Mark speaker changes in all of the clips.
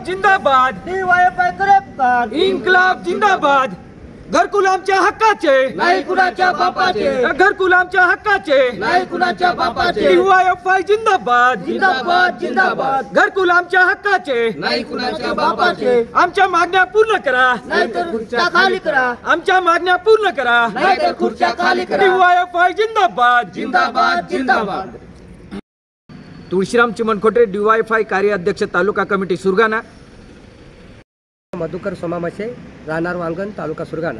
Speaker 1: जिंदाबाद,
Speaker 2: DYFI करे पुकार,
Speaker 1: इन्कलाब जिंदाबाद। घरकुल आमच्या हक्काचे,
Speaker 2: नाही कुणाच्या बापाचे,
Speaker 1: घरकुल आमच्या हक्काचे,
Speaker 2: नाही कुणाच्या बापाचे,
Speaker 1: DYFI जिंदाबाद,
Speaker 2: जिंदाबाद जिंदाबाद,
Speaker 1: घरकुल आमच्या हक्काचे,
Speaker 2: नाही कुणाच्या बापाचे,
Speaker 1: आमच्या मागण्या पूर्ण करा,
Speaker 2: नाहीतर खुर्च्या खाली करा,
Speaker 1: आमच्या मागण्या पूर्ण करा,
Speaker 2: नाहीतर खुर्च्या खाली करा,
Speaker 1: DYFI जिंदाबाद,
Speaker 2: जिंदाबाद जिंदाबाद।
Speaker 1: तुळशीराम चिमणखोटे, DYFI कार्याध्यक्ष, तालुका कमिटी सुरगाणा।
Speaker 3: मधुकर सोमामशे, राहणार वांगण, तालुका सुरगाणा।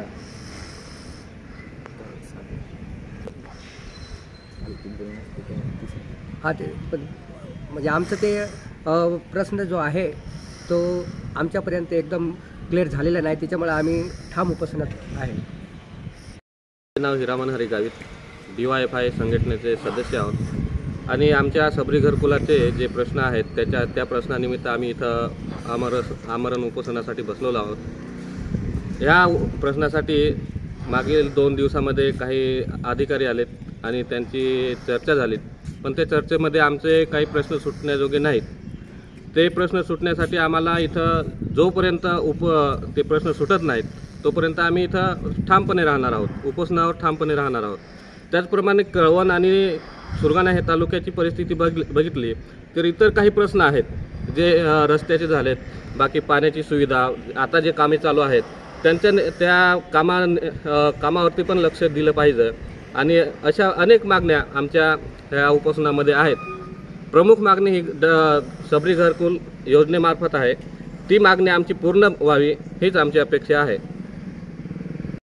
Speaker 3: हा ते म्हणजे आमचं ते प्रश्न जो आहे तो आमच्यापर्यंत एकदम क्लिअर झालेला नाही, त्याच्यामुळे आम्ही ठाम उपोषणात आहे।
Speaker 4: नाव हिरामन हरी गावित, DYFI संघटनेचे सदस्य आहोत आणि आमच्या सबरी घरकुलाचे जे प्रश्न आहेत त्या प्रश्नानिमित्त आम्ही इथं आमरण उपोषणासाठी बसलेलो आहोत। या प्रश्नासाठी मागील 2 दिवसामध्ये काही अधिकारी आलेत आणि त्यांची चर्चा झाली, पण त्या चर्चेमध्ये आमचे काही प्रश्न सुटण्याजोगे नाहीत। ते प्रश्न सुटण्यासाठी आम्हाला इथं जोपर्यंत ते प्रश्न सुटत नाहीत तोपर्यंत आम्ही इथं ठामपणे राहणार आहोत, उपोषणावर ठामपणे राहणार आहोत। त्याचप्रमाणे कळवण आणि सुरगाणा हे तालुक्याची परिस्थिती बघितली तर इतर काही प्रश्न आहेत जे रस्त्याचे झालेत, बाकी पाण्याची सुविधा, आता जे कामे चालू आहेत त्या कामावरती पण लक्ष दिलं पाहिजे आणि अशा अनेक मागण्या आमच्या ह्या उपोषणामध्ये आहेत। प्रमुख मागणी ही सबरी घरकुल योजनेमार्फत आहे, ती मागणी आमची पूर्ण व्हावी हीच आमची अपेक्षा आहे।